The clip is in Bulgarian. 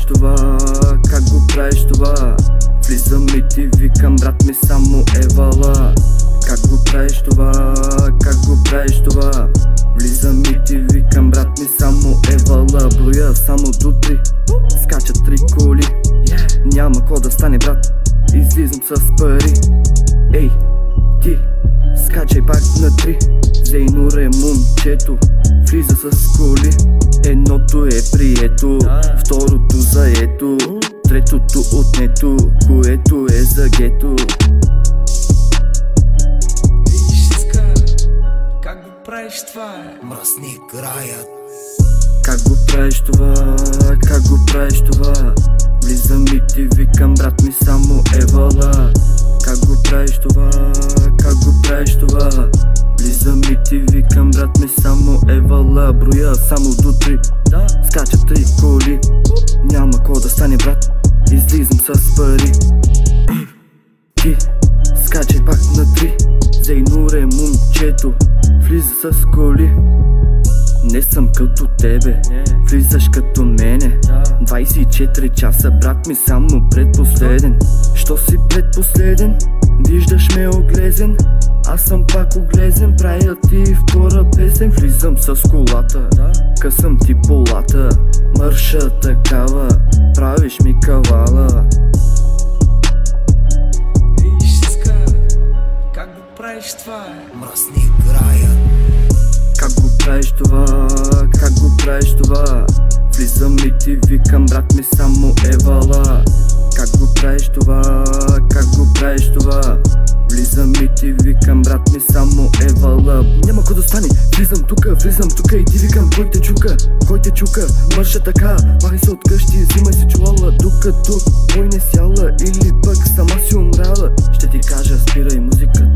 това? Как го правиш това? Влизам и ти викам, брат ми, само евала. Как го правиш това? Как го правиш това? Влизам и ти викам, брат ми, само евала. Броя само до 3, скачат 3 коли. Няма ко да стане, брат, излизам с пари. Ей, ти, скачай пак на 3. Зейнур е момчето, влиза с коли. Едното е прието, второто заето, третото отнето, което е за гето. Как го правиш това? Мръсник раят. Как го правиш това? Как го правиш това? Влизам и ти викам, брат ми, само евала. Как го правиш това? Как го правиш това? Влизам и ти викам, брат ми, само евала. Броя само до 3, скачат 3 коли. Няма ко да стане, брат, излизам с пари. Ти, скачай пак на 3. Зейнур е момчето, влиза с коли. Не съм като тебе, влизаш като мене. 24 часа, брат ми, само предпоследен. Що си предпоследен? Виждаш ме оглезен, аз съм пак оглезен. Правя ти втора песен. Влизам с колата, късам ти полата. Мърша такава, правиш ми кавала. Как го правиш това? Мръсник раят. Как го правиш това? Как го правиш това? Влизам и ти викам, брат ми, само евала. Как го правиш това? Как го правиш това? Влизам и ти викам, брат ми, само евала. Няма ко да стане, влизам тука и ти викам, кой те чука? Кой те чука? Мърша така, махай се от къщи, взимай си чувала, докато кой не сяла или пък сама си умрала. Ще ти кажа, спирай музиката.